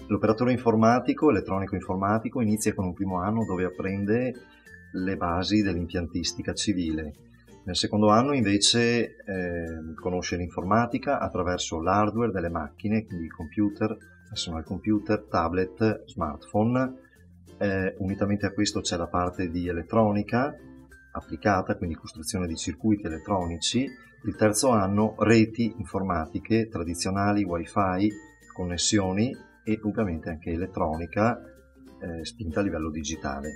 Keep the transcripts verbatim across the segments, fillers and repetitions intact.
L'operatore informatico, elettronico informatico, inizia con un primo anno dove apprende le basi dell'impiantistica civile. Nel secondo anno invece eh, conosce l'informatica attraverso l'hardware delle macchine, quindi computer, personal computer, tablet, smartphone. Eh, unitamente a questo c'è la parte di elettronica applicata, quindi costruzione di circuiti elettronici. Il terzo anno reti informatiche tradizionali, wifi, connessioni e ovviamente anche elettronica eh, spinta a livello digitale.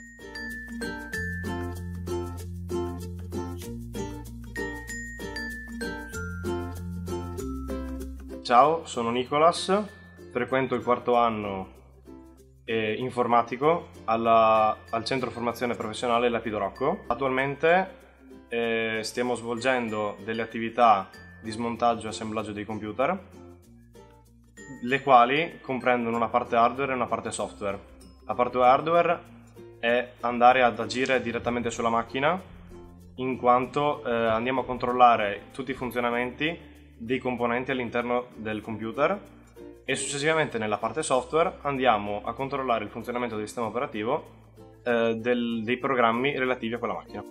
Ciao, sono Nicolas, frequento il quarto anno eh, informatico alla, al centro formazione professionale Lapido Rocco. Attualmente eh, stiamo svolgendo delle attività di smontaggio e assemblaggio dei computer, le quali comprendono una parte hardware e una parte software. La parte hardware è andare ad agire direttamente sulla macchina, in quanto eh, andiamo a controllare tutti i funzionamenti dei componenti all'interno del computer, e successivamente nella parte software andiamo a controllare il funzionamento del sistema operativo eh, del, dei programmi relativi a quella macchina.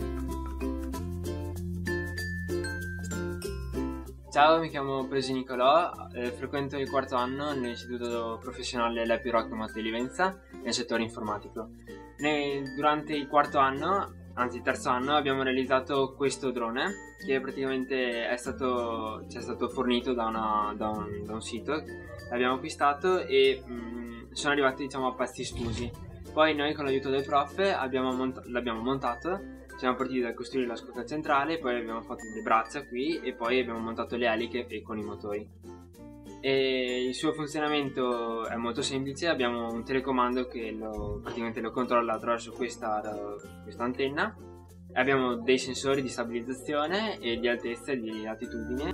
Ciao, mi chiamo Presi Nicolò, eh, frequento il quarto anno nell'istituto professionale Lapido Rocco Mattei Livenza nel settore informatico. Ne, durante il quarto anno, anzi il terzo anno, abbiamo realizzato questo drone che praticamente è stato, ci è stato fornito da, una, da, un, da un sito. L'abbiamo acquistato e mh, sono arrivati, diciamo, a pezzi sfusi. Poi noi con l'aiuto del prof abbiamo mont- l'abbiamo montato. Siamo partiti da costruire la scotta centrale, poi abbiamo fatto le braccia qui e poi abbiamo montato le eliche e con i motori. E il suo funzionamento è molto semplice, abbiamo un telecomando che lo, praticamente lo controlla attraverso questa, questa antenna. Abbiamo dei sensori di stabilizzazione e di altezza e di latitudine.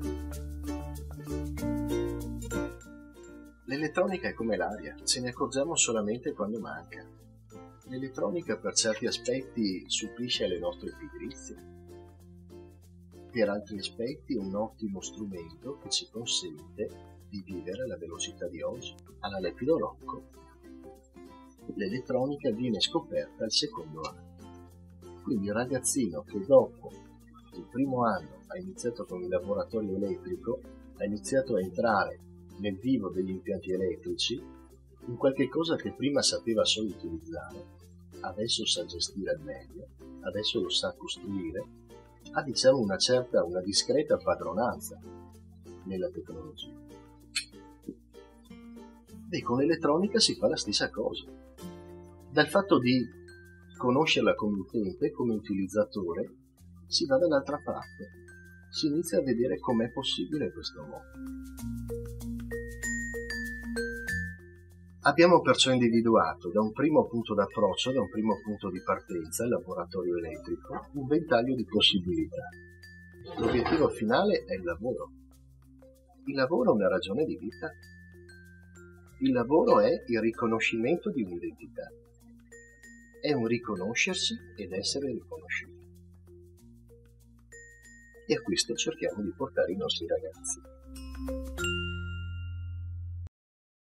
L'elettronica è come l'aria, ce ne accorgiamo solamente quando manca. L'elettronica per certi aspetti supplisce alle nostre pigrizie, per altri aspetti è un ottimo strumento che ci consente di vivere alla velocità di oggi. Alla Lapido Rocco l'elettronica viene scoperta al secondo anno, quindi il ragazzino che dopo il primo anno ha iniziato con il laboratorio elettrico, ha iniziato a entrare nel vivo degli impianti elettrici, in qualche cosa che prima sapeva solo utilizzare, adesso sa gestire al meglio, adesso lo sa costruire, ha diciamo una certa, una discreta padronanza nella tecnologia. E con l'elettronica si fa la stessa cosa. Dal fatto di conoscerla come utente, come utilizzatore, si va dall'altra parte, si inizia a vedere com'è possibile questo mondo. Abbiamo perciò individuato da un primo punto d'approccio, da un primo punto di partenza, il laboratorio elettrico, un ventaglio di possibilità. L'obiettivo finale è il lavoro. Il lavoro è una ragione di vita. Il lavoro è il riconoscimento di un'identità. È un riconoscersi ed essere riconosciuti. E a questo cerchiamo di portare i nostri ragazzi.